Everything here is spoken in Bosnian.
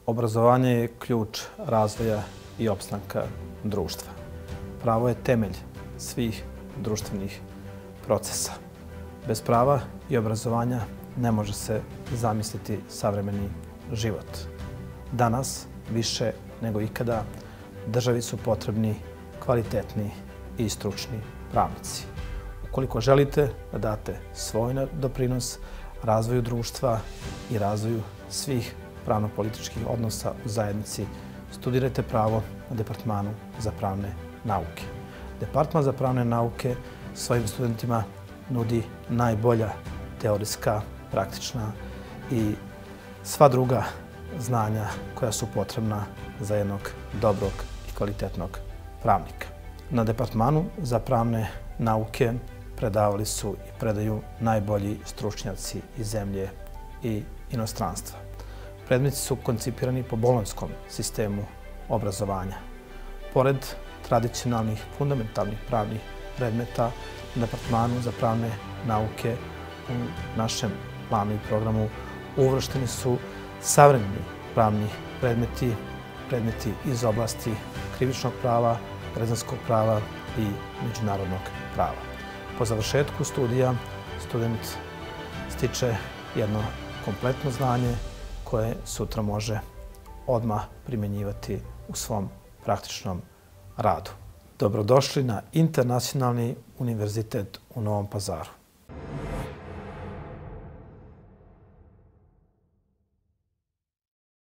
Obrazovanje je ključ razvoja i opstanka društva. Pravo je temelj svih društvenih procesa. Bez prava i obrazovanja ne može se zamisliti savremeni život. Danas, više nego ikada, državi su potrebni kvalitetni i stručni pravnici. Ukoliko želite da date svoj doprinos razvoju društva i razvoju svih pravno-političkih odnosa u zajednici, studirajte pravo na Departmanu za pravne nauke. Departman za pravne nauke svojim studentima nudi najbolja teorijska, praktična i sva druga znanja koja su potrebna za jednog dobrog i kvalitetnog pravnika. Na Departmanu za pravne nauke predavali su i predaju najbolji stručnjaci iz zemlje i inostranstva. Predmeti su koncipirani po bolonjskom sistemu obrazovanja. Pored tradicionalnih, fundamentalnih pravnih predmeta, na Departmanu za pravne nauke u našem planu i programu uvršteni su savremeni pravni predmeti, predmeti iz oblasti krivičnog prava, građanskog prava i međunarodnog prava. Po završetku studija student stiče jedno kompletno znanje koje sutra može odmah primjenjivati u svom praktičnom radu. Dobrodošli na Internacionalni univerzitet u Novom Pazaru.